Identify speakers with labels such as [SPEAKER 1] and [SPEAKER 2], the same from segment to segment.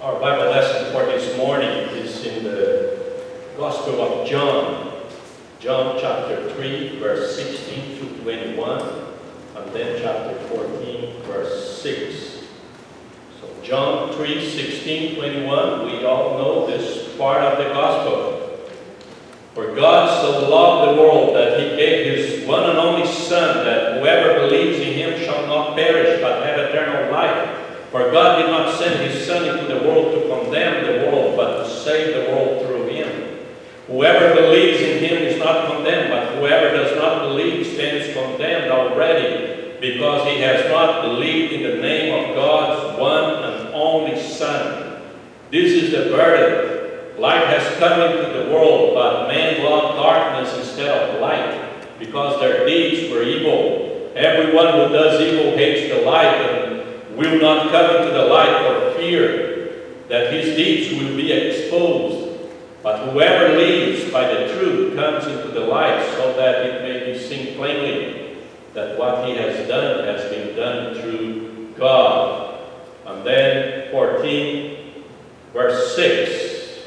[SPEAKER 1] Our Bible lesson for this morning is in the Gospel of John. John chapter 3, verse 16 to 21, and then chapter 14, verse 6. So John 3, 16, 21, we all know this part of the Gospel. For God so loved the world that He gave His one and only Son, that whoever believes in Him shall not perish, but have eternal life. For God did not send His Son into the world to condemn the world, but to save the world through Him. Whoever believes in Him is not condemned, but whoever does not believe stands condemned already, because he has not believed in the name of God's one and only Son. This is the verdict. Light has come into the world, but men loved darkness instead of light, because their deeds were evil. Everyone who does evil hates the light and will not come into the light for fear that his deeds will be exposed. But whoever lives by the truth comes into the light, so that it may be seen plainly that what he has been done through God. And then 14, verse 6.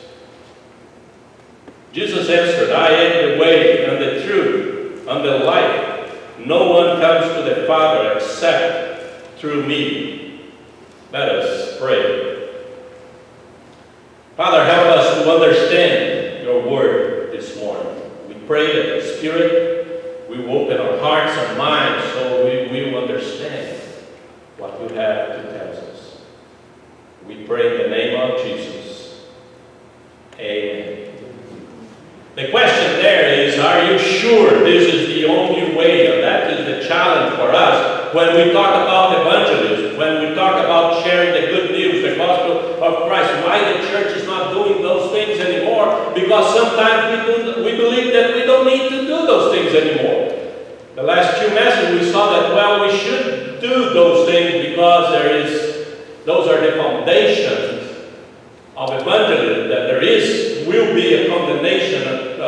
[SPEAKER 1] Jesus answered, I am the way and the truth and the life. No one comes to the Father except through me. Let us pray. Father, help us to understand your word this morning. We pray that the Spirit will open our hearts and minds so we will understand what you have to tell us. We pray in the name of Jesus. Amen. The question there is, are you sure this is the only way? And that is the challenge for us when we talk about evangelism, when we talk about sharing the good news, the gospel of Christ. Why the church is not doing those things anymore? Because sometimes we believe that we don't need to do those things anymore. The last few messages we saw that, well, we should do those things because those are the foundations of evangelism, that will be a condemnation,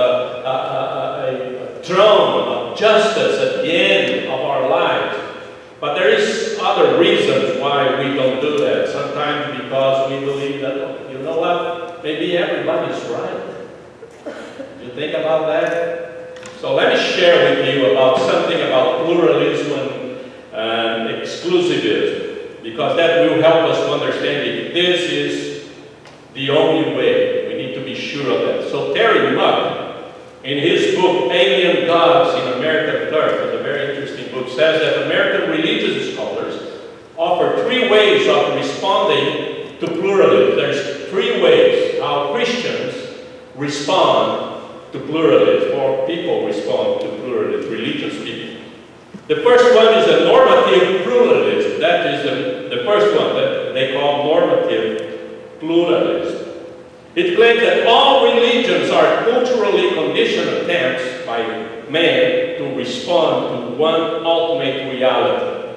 [SPEAKER 1] a throne of justice at the end of our lives. But there is other reasons why we don't do that. Sometimes because we believe that, you know what, maybe everybody's right. You think about that? So let me share with you about something about pluralism and exclusivism, because that will help us to understand if this is the only way. We need to be sure of that. So Terry Muck, in his book, Alien Gods in American Turf, is a very interesting book, says that American religious scholars offer three ways of responding to pluralism. There's three ways how Christians respond to pluralism, or people respond to pluralism, religious people. The first one is a normative pluralism. That is the first one that they call normative pluralism. It claims that all religions are culturally conditioned attempts by man to respond to one ultimate reality.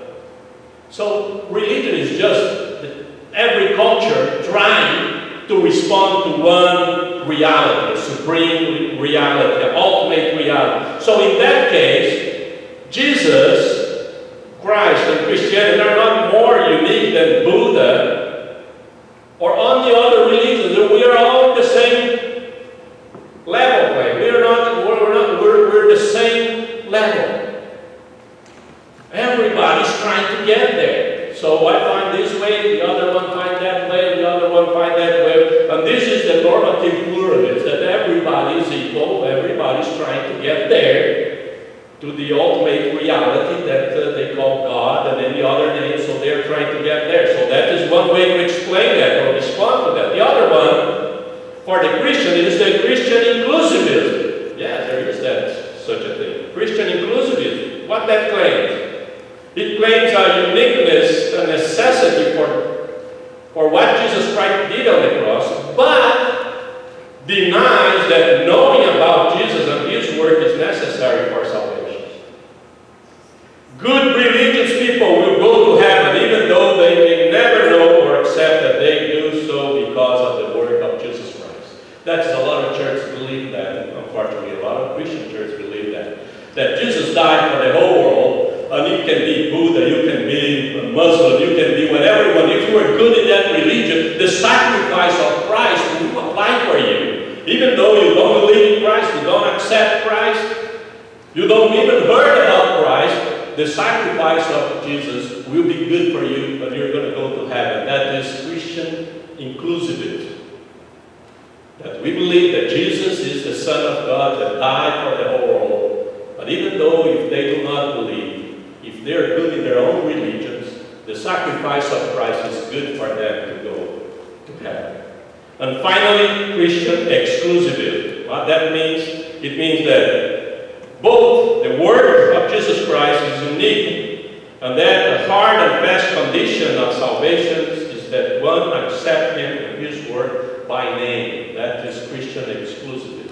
[SPEAKER 1] So religion is just every culture trying to respond to one reality, supreme reality, ultimate reality. So in that case, Jesus, Christ, and Christianity are not more unique than Buddha or any other religions. We are all in the same level. We're the same level. Everybody's trying to get there. So I find this way, the other one find that way, the other one find that way. And this is the normative pluralism, that everybody is equal, everybody's trying to get there to the ultimate reality that they call God and any other name, so they're trying to get there. So that is one way to explain that or respond to that. The other one, for the Christian, is the Christian inclusivism. Yeah, there is such a thing. Christian inclusivism. What that claims? It claims a uniqueness, a necessity for what Jesus Christ did on the cross, but denies that knowing about Jesus and His work is necessary for salvation. Good religious people will go to heaven even though they may never know or accept that they do so because of the work of Jesus Christ. That's a lot of churches believe that. Unfortunately, a lot of Christian churches believe that. That Jesus died for the whole world, and you can be Buddha, you can be a Muslim, you can be whatever you want. If you are good in that religion, the sacrifice of Christ will apply for you. Even though you don't believe in Christ, you don't accept Christ, you don't even heard about Christ, the sacrifice of Jesus will be good for you, but you're going to go to heaven. That is Christian inclusivity. That we believe that Jesus is the Son of God that died for the whole world. But even though if they do not believe, if they're good in their own religions, the sacrifice of Christ is good for them to go to heaven. And finally, Christian exclusivity. What that means? It means that both the work of Jesus Christ is unique, and that the hard and fast condition of salvation is that one accepts Him and His work by name. That is Christian exclusivity.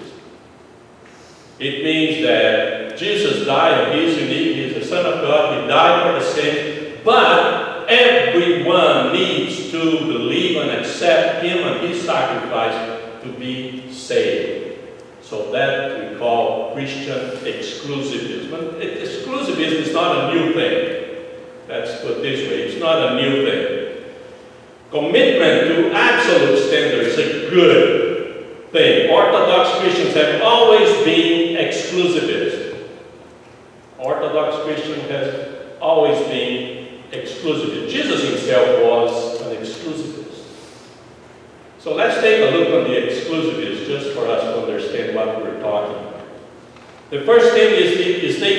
[SPEAKER 1] It means that Jesus died and He is unique. He is the Son of God. He died for the sin. But everyone needs to believe and accept Him and His sacrifice to be saved. So that we call Christian exclusivism. Exclusivism is not a new thing. Let's put it this way. It's not a new thing. Commitment to absolute standards is a good thing. Orthodox Christians have always been exclusivist. Orthodox Christian has always been exclusivist. Jesus Himself was an exclusivist. So let's take a look on the exclusivists just for us to understand what we're talking about. The first thing is the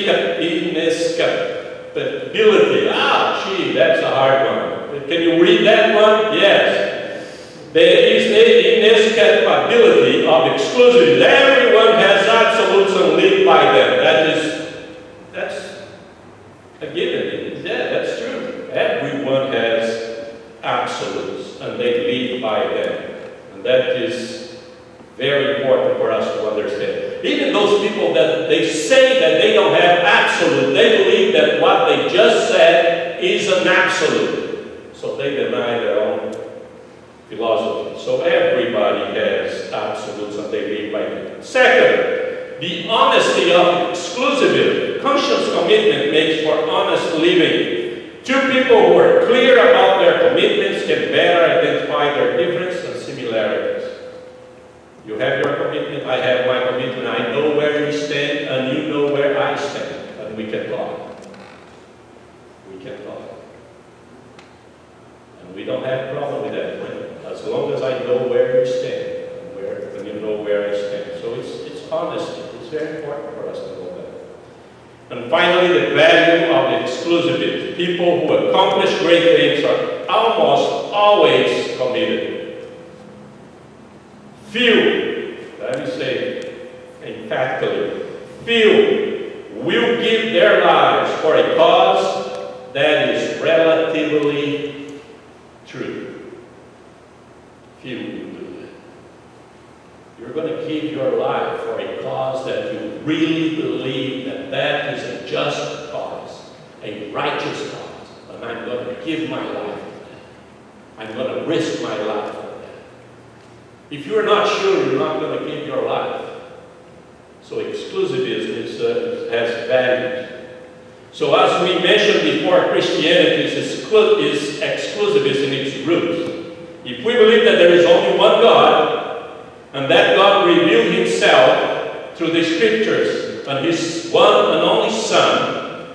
[SPEAKER 1] inescapability. Gee, that's a hard one. Can you read that one? Yes. There is the inescapability of exclusivists. Everyone has absolutes and live by them. That's a given. Yeah, that's true. Everyone has absolutes and they live by them. That is very important for us to understand. Even those people that they say that they don't have absolute, they believe that what they just said is an absolute. So they deny their own philosophy. So everybody has absolutes and they live by them. Second, the honesty of exclusivity. Conscious commitment makes for honest living. Two people who are clear about their commitments can better identify their differences and similarities. You have your commitment, I have my commitment, I know where you stand, and you know where I stand, and we can talk. We can talk. And we don't have a problem with that, as long as I know where you stand, and you know where I stand. So it's honesty. It's very important for us to know that. And finally, the value of exclusivity. People who accomplish great things are almost always committed. Few, let me say emphatically, few will give their lives for a cause that is relatively true. Few will do that. You're going to give your life for a cause that you really believe that is a just cause, a righteous cause, and I'm going to give my life for that. I'm going to risk my life for that. If you're not sure, you're not going to give your life. So exclusivism has values. So as we mentioned before, Christianity is exclusivist in its roots. If we believe that there is only one God, and that God revealed Himself through the Scriptures and His one and only Son,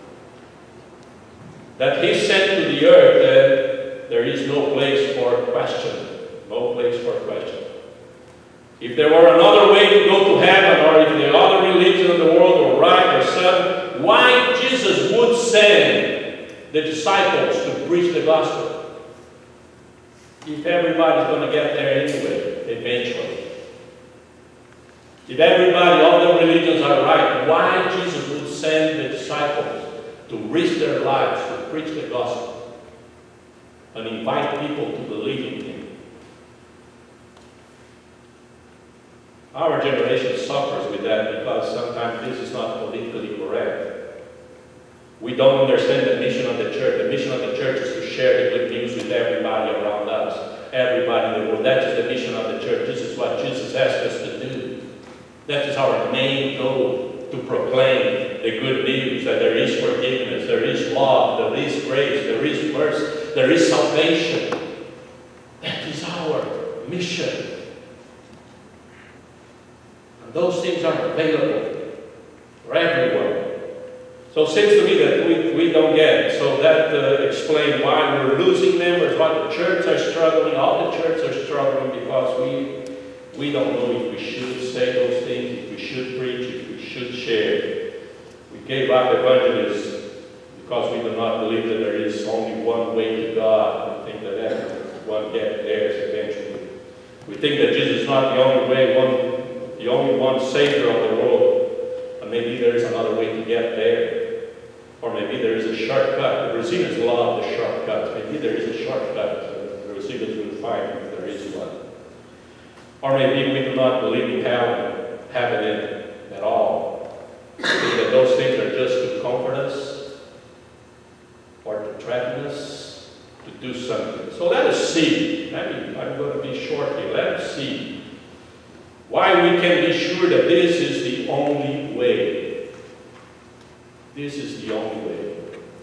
[SPEAKER 1] that He sent to the earth, then there is no place for question. No place for question. If there were another way to go to heaven, or if the other religion in the world were right or son, why Jesus would send the disciples to preach the gospel? If everybody's going to get there anyway, eventually. If everybody, all the religions are right, why Jesus would send the disciples to risk their lives to preach the gospel and invite people to believe in Him? Our generation suffers with that because sometimes this is not politically correct. We don't understand the mission of the church. The mission of the church is to share the good news with everybody around us, everybody in the world. That is the mission of the church. This is what Jesus asked us to do. That is our main goal, to proclaim the good news that there is forgiveness, there is love, there is grace, there is mercy, there is salvation. That is our mission. And those things are available for everyone. So it seems to me that we don't get it. So that explains why we're losing members, why the church are struggling. All the churches are struggling because we don't know if we should say those things, if we should preach, if we should share. We gave up evangelism because we do not believe that there is only one way to God. We think that everyone gets theirs eventually. We think that Jesus is not the only way, the only one Savior of the world. And maybe there is another way to get there. Or maybe there is a shortcut. The Brazilians love the shortcuts. Maybe there is a shortcut. The Brazilians will find if there is one. Or maybe we do not believe in heaven at all. We think that those things are just to comfort us, or to threaten us, to do something. So let us see. I'm going to be short here. Let us see why we can be sure that this is the only way. This is the only way.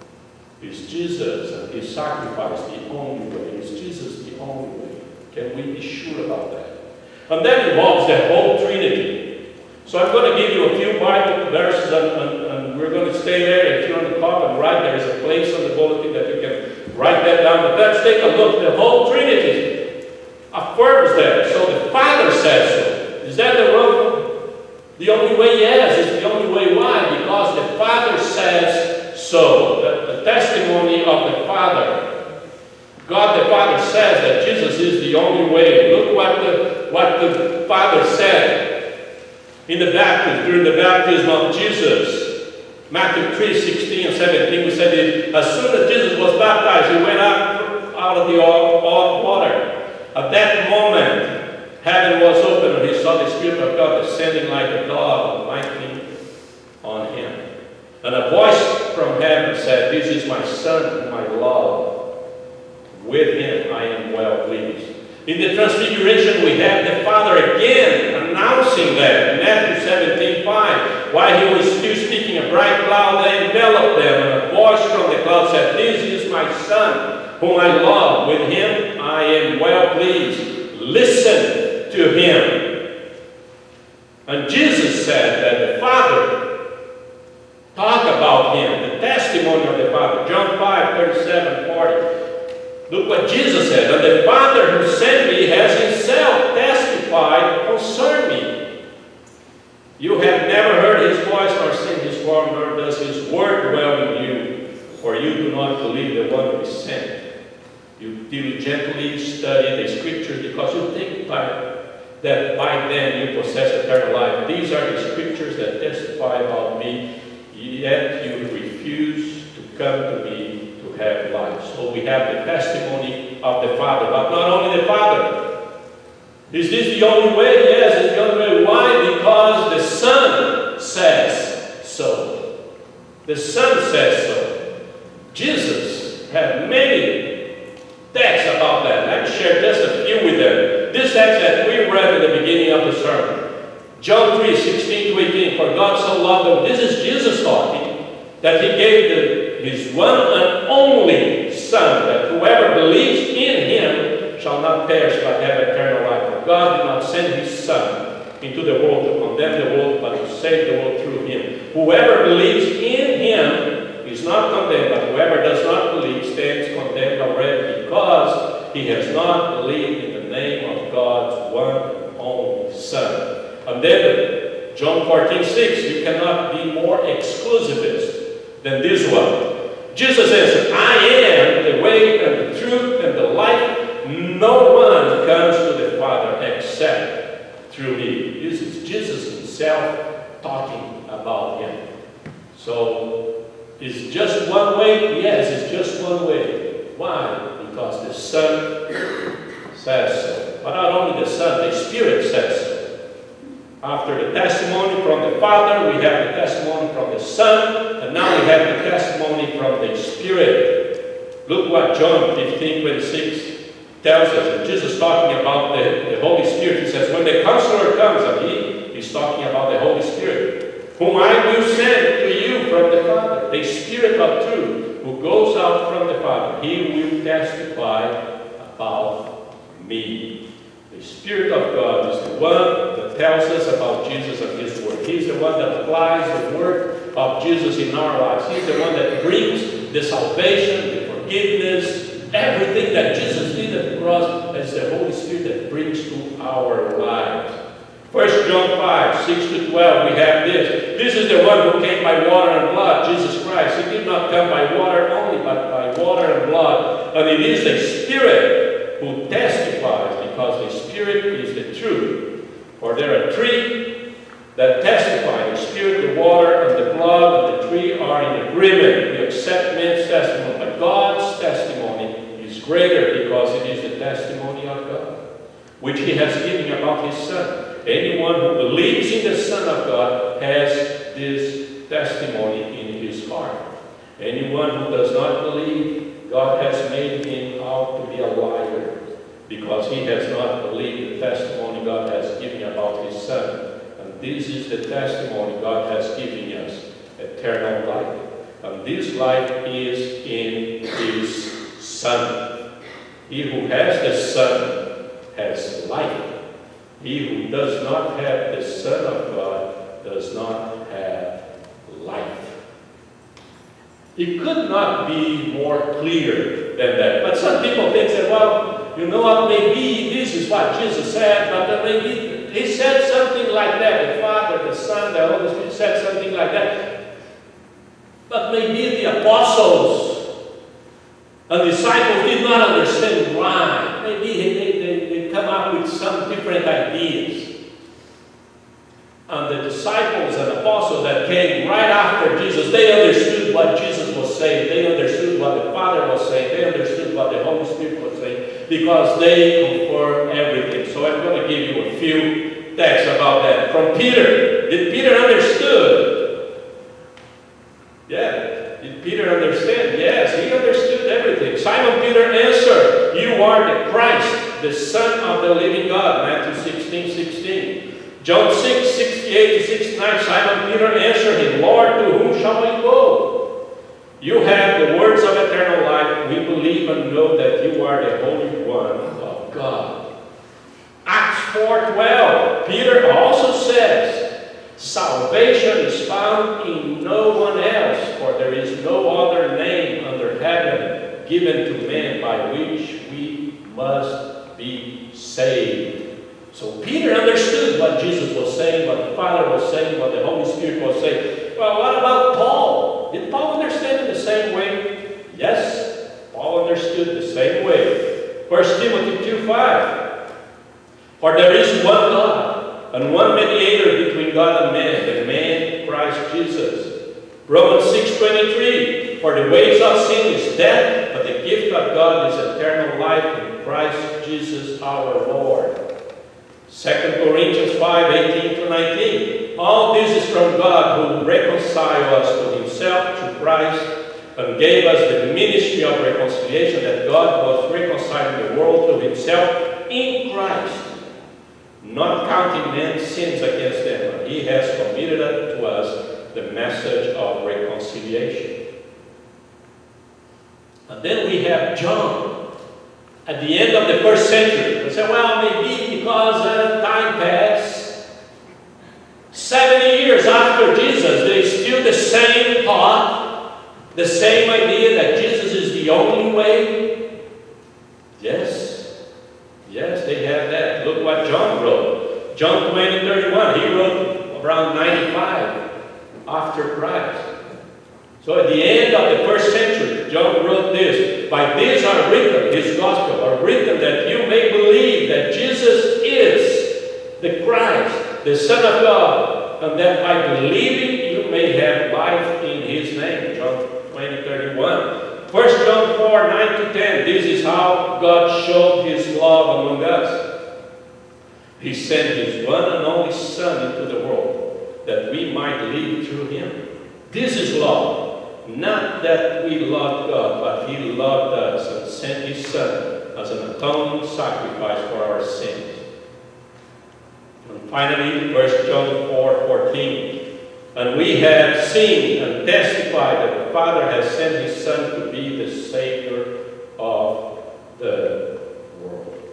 [SPEAKER 1] Is Jesus and His sacrifice the only way? Is Jesus the only way? Can we be sure about that? And that involves the whole Trinity. So I'm going to give you a few Bible verses, and we're going to stay there. If you're on the top and right, there is a place on the bulletin that you can write that down. But let's take a look. The whole Trinity affirms that. So the Father says so. Is that the only way? Yes, it's the only way. Why? Because the Father says so. The testimony of the Father. God the Father says that Jesus is the only way. Look what the Father said in the baptism, during the baptism of Jesus. Matthew 3:16 and 17, we said that as soon as Jesus was baptized, He went out of the water. At that moment, heaven was open, and He saw the Spirit of God descending like a dove and lighting on Him. And a voice from heaven said, "This is my Son, whom I love. With Him I am well pleased." In the Transfiguration, we have the Father again announcing that. In Matthew 17:5, while He was still speaking, a bright cloud enveloped them, and a voice from the cloud said, "This is my Son, whom I love. With Him I am well pleased. Listen to Him." And Jesus said that the Father talked about Him, the testimony of the Father. John 5:37-40. Look what Jesus said. "And the Father who sent me has Himself testified concerning me. You have never heard His voice nor seen His form, nor does His word dwell in you, for you do not believe the one who is sent. You diligently study the Scriptures because you think that by them you possess eternal life. These are the Scriptures that testify about me, yet you refuse to come to me to have life." So we have the testimony of the Father, but not only the Father. Is this the only way? Yes, it's the only way. Why? Because the Son says so. The Son says so. Jesus had many texts about that. Let me share just a few with them. This text that we read at the beginning of the sermon. John 3:16-18. "For God so loved them." This is Jesus talking. That He gave His one and only Son, that whoever believes in Him shall not perish but have eternal life. For God did not send His Son into the world to condemn the world, but to save the world through Him. Whoever believes in Him is not condemned, but whoever does not believe stands condemned already, because he has not believed in the name of God's one and only Son. And then John 14:6, you cannot be more exclusivist than this one. Jesus answered, "I am the way and the truth and the life. No one comes to the Father except through me." This is Jesus Himself talking about Him. So, is just one way? Yes, it's just one way. Why? Because the Son says so. But not only the Son, the Spirit says so. After the testimony from the Father, we have the testimony from the Son, and now we have the testimony from the Spirit. Look what John 15:26 tells us. And Jesus talking about the Holy Spirit. He says, when the Counselor comes, and He's talking about the Holy Spirit. whom I will send to you from the Father, the Spirit of truth, who goes out from the Father. He will testify about me. The Spirit of God is the one that tells us about Jesus and His Word. He's the one that applies the Word of Jesus in our lives. He's the one that brings the salvation, the forgiveness, everything that Jesus did at the cross. It's the Holy Spirit that brings to our lives. 1 John 5, 6 to 12, we have this. This is the one who came by water and blood, Jesus Christ. He did not come by water only, but by water and blood. And it is the Spirit who testifies, because the Spirit is the truth. For there are three that testify. The Spirit, the water, and the blood, and the three are in agreement. We accept men's testimony, but God's testimony is greater, because it is the testimony of God, which He has given about His Son. Anyone who believes in the Son of God has this testimony in his heart. Anyone who does not believe, God has made him out to be a liar, because he has not believed the testimony God has given about His Son. And this is the testimony God has given us, eternal life. And this life is in His Son. He who has the Son has life. He who does not have the Son of God does not have life. It could not be more clear than that. But some people think that, well, you know what, maybe this is what Jesus said, but maybe He said something like that. The Father, the Son, the Holy Spirit said something like that. But maybe the apostles and disciples did not understand why. Maybe they come up with some different ideas. And the disciples and apostles that came right after Jesus, they understood what Jesus was saying. They understood what the Father was saying. They understood what the Holy Spirit was saying, because they confirmed everything. So I'm going to give you a few texts about that. From Peter. Did Peter understood? Yeah. Did Peter understand? Yes, he understood everything. Simon Peter answered, "You are the Christ, the Son of the living God." Matthew 16:16. John 6:68-69, Simon Peter answered him, "Lord, to whom shall we go? You have the words of eternal life. We believe and know that you are the Holy One of God." Acts 4:12, Peter also says, "Salvation is found in no one else, for there is no other name under heaven given to men by which we must be saved." So Peter understood what Jesus was saying, what the Father was saying, what the Holy Spirit was saying. Well, what about Paul? Did Paul understand in the same way? Yes, Paul understood the same way. 1 Timothy 2:5. For there is one God, and one mediator between God and man, the man Christ Jesus. Romans 6:23. For the wages of sin is death, but the gift of God is eternal life in Christ Jesus our Lord. 2 Corinthians 5:18-19. All this is from God, who reconciled us to Himself through Christ and gave us the ministry of reconciliation, that God was reconciling the world to Himself in Christ, not counting men's sins against them. And He has committed to us the message of reconciliation. And then we have John. At the end of the first century, we say, well, maybe because time passed, 70 years after Jesus, there is still the same thought, the same idea that Jesus is the only way. Yes, yes, they have that. Look what John wrote. John 20:31, he wrote around 95 after Christ. So at the end of the first century, John wrote this: "By this are written," his gospel, "are written that you may believe that Jesus is the Christ, the Son of God, and that by believing you may have life in His name." John 20:31. 1 John 4:9-10. This is how God showed His love among us. He sent His one and only Son into the world, that we might live through Him. This is love. Not that we loved God, but He loved us and sent His Son as an atoning sacrifice for our sins. And finally, 1 John 4:14. And we have seen and testified that the Father has sent His Son to be the Savior of the world.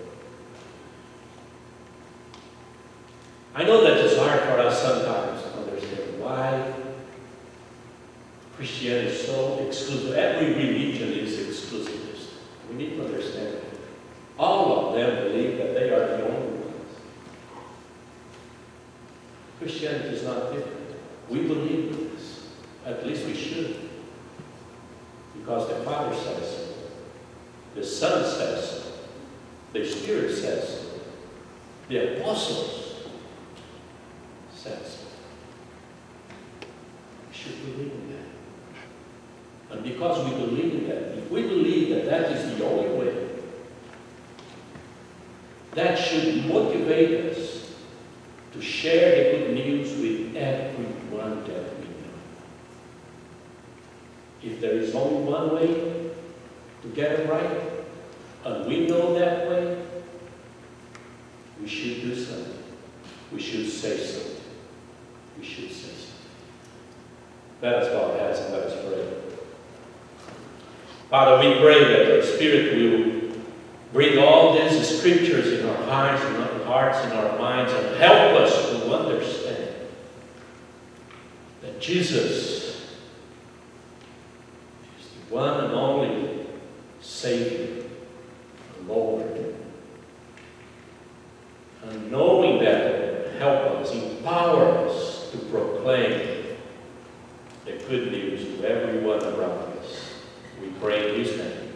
[SPEAKER 1] I know that it's hard for us sometimes to understand why Christianity is so exclusive. Every religion is exclusivist. We need to understand that. All of them believe that they are the only ones. Christianity is not different. We believe in this. At least we should. Because the Father says so. The Son says so. The Spirit says so. The Apostles says so. We should believe in that. And because we believe in that, if we believe that that is the only way, that should motivate us to share the good news with everyone that we know. If there is only one way to get it right, and we know that way, we should do something. We should say something. We should say something. Let us bow our heads and let us pray. Father, we pray that your Spirit will bring all these scriptures in our hearts, in our minds, and help us to understand that Jesus is the one and only Savior, Lord. And knowing that, help us, empower us to proclaim the good news to everyone around us. We pray in His name.